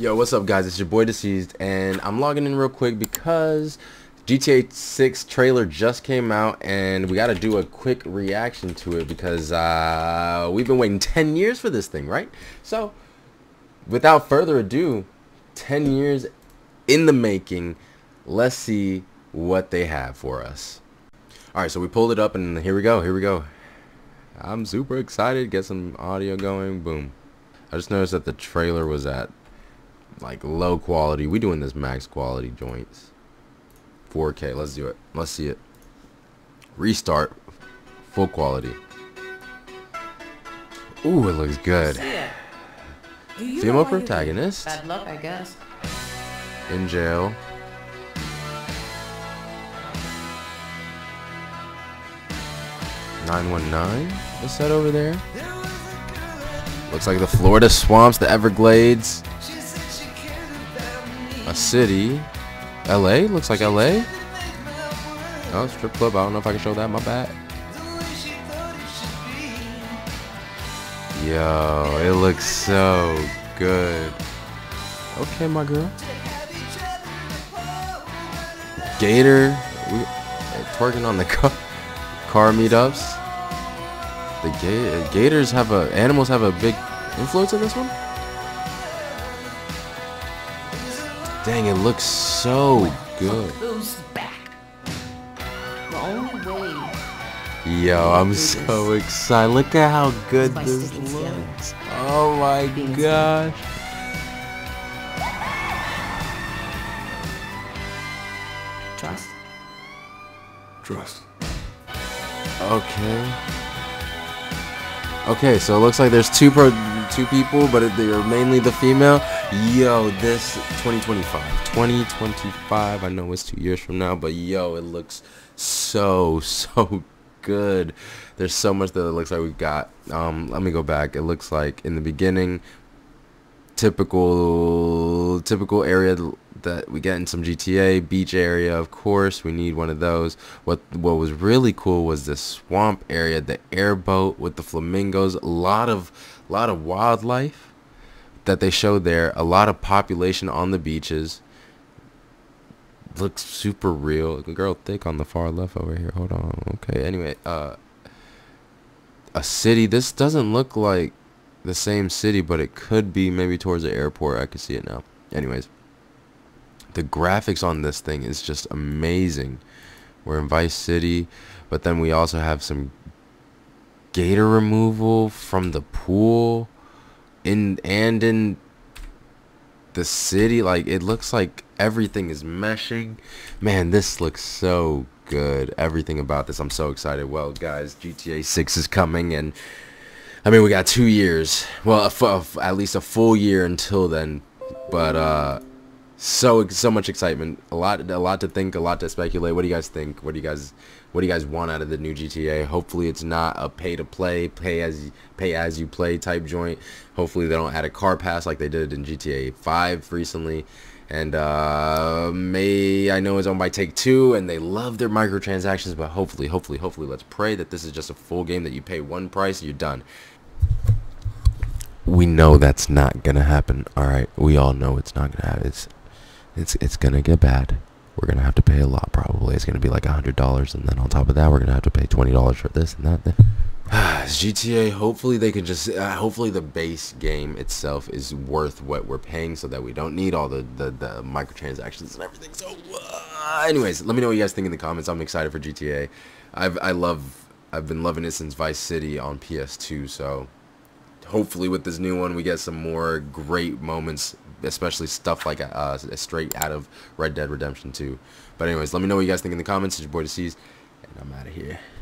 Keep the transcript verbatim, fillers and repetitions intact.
Yo, what's up guys? It's your boy Deceezed, and I'm logging in real quick because G T A six trailer just came out and we got to do a quick reaction to it because uh, we've been waiting ten years for this thing, right? So without further ado, ten years in the making, let's see what they have for us. Alright, so we pulled it up and here we go, here we go. I'm super excited, get some audio going, boom. I just noticed that the trailer was at like low quality. We doing this max quality joints. four K, let's do it. Let's see it. Restart. Full quality. Ooh, it looks good. Female protagonist. Bad luck, I guess. In jail. nine one nine is set over there. Looks like the Florida swamps, the Everglades. A city. L A? Looks like L A. Oh, strip club. I don't know if I can show that. My bad. Yo, it looks so good. Okay, my girl. Gator. We twerking on the car, car meetups. The ga Gators have a animals have a big influence in this one. Dang, it looks so good. Who's back? The only way. Yo, I'm so excited. Look at how good this looks. Oh my gosh. Trust. Trust. Okay. Okay, so it looks like there's two pro two people, but they are mainly the female. Yo, this twenty twenty-five. twenty twenty-five. I know it's two years from now, but yo, it looks so so good. There's so much that it looks like we've got. Um, let me go back. It looks like in the beginning, typical typical area that we get in some G T A, beach area, of course. We need one of those. What what was really cool was the swamp area, the airboat with the flamingos, a lot of lot of wildlife that they showed there, a lot of population on the beaches. Looks super real. Girl thick on the far left over here. Hold on. Okay, anyway, uh a city. This doesn't look like the same city, but it could be maybe towards the airport. I can see it now. Anyways, the graphics on this thing is just amazing. We're in Vice City, but then we also have some gator removal from the pool in and in the city. Like, it looks like everything is meshing. Man, this looks so good. Everything about this, I'm so excited. Well, guys, G T A six is coming, and I mean, we got two years. Well, a f at least a full year until then. But uh, so so much excitement. A lot, a lot to think. A lot to speculate. What do you guys think? What do you guys, what do you guys want out of the new G T A? Hopefully, it's not a pay to play, pay as pay as you play type joint. Hopefully, they don't add a car pass like they did in G T A five recently. And uh, May, I know, is owned by Take Two, and they love their microtransactions. But hopefully, hopefully, hopefully, let's pray that this is just a full game that you pay one price, you're done. We know that's not gonna happen. All right, we all know it's not gonna happen. It's it's it's gonna get bad. We're gonna have to pay a lot. Probably it's gonna be like a hundred dollars, and then on top of that, we're gonna have to pay twenty dollars for this and that. G T A. Hopefully they can just. Uh, hopefully the base game itself is worth what we're paying, so that we don't need all the the, the microtransactions and everything. So, uh, anyways, let me know what you guys think in the comments. I'm excited for G T A. I've I love. I've been loving it since Vice City on P S two. So, hopefully with this new one, we get some more great moments, especially stuff like uh, straight out of Red Dead Redemption two. But anyways, let me know what you guys think in the comments. It's your boy Deceezed, and I'm out of here.